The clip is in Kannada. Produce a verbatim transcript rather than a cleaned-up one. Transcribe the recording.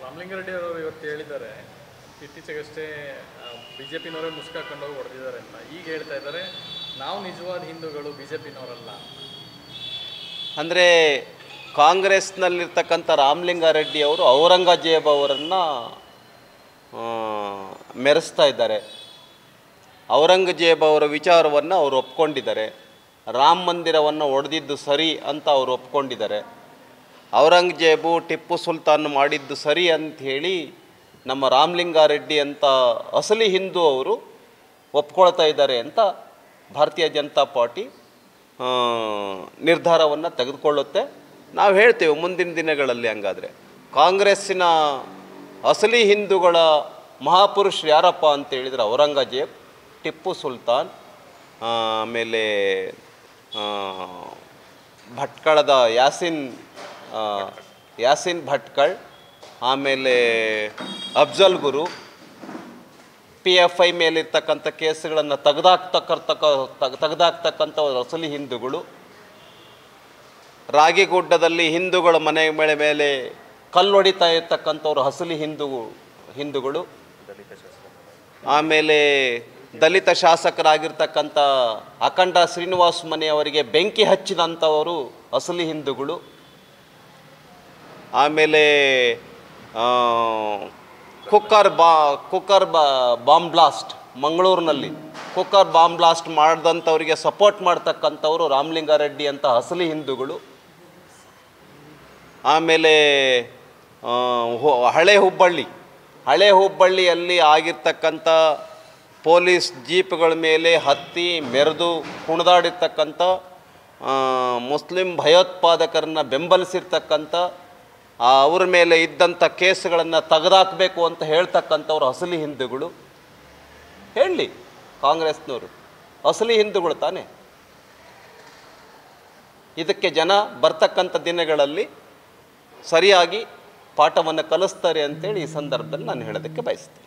ರಾಮಲಿಂಗಾರೆಡ್ಡಿ ಅವರು ಇವತ್ತು ಹೇಳಿದ್ದಾರೆ, ಇತ್ತೀಚೆಗಷ್ಟೇ ಬಿ ಜೆ ಪಿನವರೇ ಮುಸ್ಕಾಕೊಂಡೋಗಿ ಹೊಡೆದಿದ್ದಾರೆ ಅಂತ. ಈಗ ಹೇಳ್ತಾ ಇದ್ದಾರೆ ನಾವು ನಿಜವಾದ ಹಿಂದೂಗಳು ಬಿ ಜೆ ಪಿನವರಲ್ಲ. ಅಂದರೆ ಕಾಂಗ್ರೆಸ್ನಲ್ಲಿರ್ತಕ್ಕಂಥ ರಾಮಲಿಂಗಾರೆಡ್ಡಿ ಅವರು ಔರಂಗಜೇಬ್ ಅವರನ್ನು ಮೆರೆಸ್ತಾ ಇದ್ದಾರೆ. ಔರಂಗಜೇಬ್ ಅವರ ವಿಚಾರವನ್ನು ಅವರು ಒಪ್ಕೊಂಡಿದ್ದಾರೆ. ರಾಮ ಮಂದಿರವನ್ನು ಒಡೆದಿದ್ದು ಸರಿ ಅಂತ ಅವರು ಒಪ್ಕೊಂಡಿದ್ದಾರೆ. ಔರಂಗಜೇಬು ಟಿಪ್ಪು ಸುಲ್ತಾನ್ ಮಾಡಿದ್ದು ಸರಿ ಅಂಥೇಳಿ ನಮ್ಮ ರಾಮಲಿಂಗಾರೆಡ್ಡಿ ಅಂತ ಅಸಲಿ ಹಿಂದೂ ಅವರು ಒಪ್ಕೊಳ್ತಾ ಇದ್ದಾರೆ ಅಂತ ಭಾರತೀಯ ಜನತಾ ಪಾರ್ಟಿ ನಿರ್ಧಾರವನ್ನು ತೆಗೆದುಕೊಳ್ಳುತ್ತೆ. ನಾವು ಹೇಳ್ತೇವೆ ಮುಂದಿನ ದಿನಗಳಲ್ಲಿ ಹಂಗಾದರೆ ಕಾಂಗ್ರೆಸ್ಸಿನ ಅಸಲಿ ಹಿಂದೂಗಳ ಮಹಾಪುರುಷರು ಯಾರಪ್ಪ ಅಂತೇಳಿದರೆ ಔರಂಗಜೇಬ್, ಟಿಪ್ಪು ಸುಲ್ತಾನ್, ಆಮೇಲೆ ಭಟ್ಕಳದ ಯಾಸಿನ್ ಯಾಸಿನ್ ಭಟ್ಕಳ್, ಆಮೇಲೆ Afzal Guru, P F I ಮೇಲಿರ್ತಕ್ಕಂಥ ಕೇಸುಗಳನ್ನು ತೆಗೆದಾಕ್ತಕ್ಕಂತಕ್ಕ ತೆಗೆದಾಕ್ತಕ್ಕಂಥವ್ರು ಅಸಲಿ ಹಿಂದೂಗಳು. ರಾಗಿಗುಡ್ಡದಲ್ಲಿ ಹಿಂದೂಗಳ ಮನೆ ಮೇಲೆ ಮೇಲೆ ಕಲ್ಲು ಹೊಡಿತಾ ಇರ್ತಕ್ಕಂಥವ್ರು ಅಸಲಿ ಹಿಂದೂ ಹಿಂದೂಗಳು. ಆಮೇಲೆ ದಲಿತ ಶಾಸಕರಾಗಿರ್ತಕ್ಕಂಥ ಅಖಂಡ ಶ್ರೀನಿವಾಸ್ ಮನೆಯವರಿಗೆ ಬೆಂಕಿ ಹಚ್ಚಿದಂಥವರು ಅಸಲಿ ಹಿಂದೂಗಳು. ಆಮೇಲೆ ಕುಕ್ಕರ್ ಬಾ ಕುಕ್ಕರ್ ಬಾ ಬಾಂಬ್ ಬ್ಲಾಸ್ಟ್ ಮಂಗಳೂರಿನಲ್ಲಿ cooker bomb blast ಮಾಡಿದಂಥವರಿಗೆ support ಮಾಡ್ತಕ್ಕಂಥವರು Ramalinga Reddy ಅಂತ ಅಸಲಿ ಹಿಂದೂಗಳು. ಆಮೇಲೆ ಹಳೆ ಹುಬ್ಬಳ್ಳಿ ಹಳೆ ಹುಬ್ಬಳ್ಳಿಯಲ್ಲಿ ಆಗಿರ್ತಕ್ಕಂಥ ಪೊಲೀಸ್ ಜೀಪ್ಗಳ ಮೇಲೆ ಹತ್ತಿ ಮೆರೆದು ಕುಣಿದಾಡಿರ್ತಕ್ಕಂಥ ಮುಸ್ಲಿಂ ಭಯೋತ್ಪಾದಕರನ್ನು ಬೆಂಬಲಿಸಿರ್ತಕ್ಕಂಥ ಅವ್ರ ಮೇಲೆ ಇದ್ದಂಥ ಕೇಸುಗಳನ್ನು ತೆಗೆದಾಕಬೇಕು ಅಂತ ಹೇಳ್ತಕ್ಕಂಥವ್ರು ಅಸಲಿ ಹಿಂದೂಗಳು. ಹೇಳಲಿ ಕಾಂಗ್ರೆಸ್ನವರು, ಅಸಲಿ ಹಿಂದೂಗಳು ತಾನೇ. ಇದಕ್ಕೆ ಜನ ಬರ್ತಕ್ಕಂಥ ದಿನಗಳಲ್ಲಿ ಸರಿಯಾಗಿ ಪಾಠವನ್ನು ಕಲಿಸ್ತಾರೆ ಅಂತೇಳಿ ಈ ಸಂದರ್ಭದಲ್ಲಿ ನಾನು ಹೇಳೋದಕ್ಕೆ ಬಯಸ್ತೇನೆ.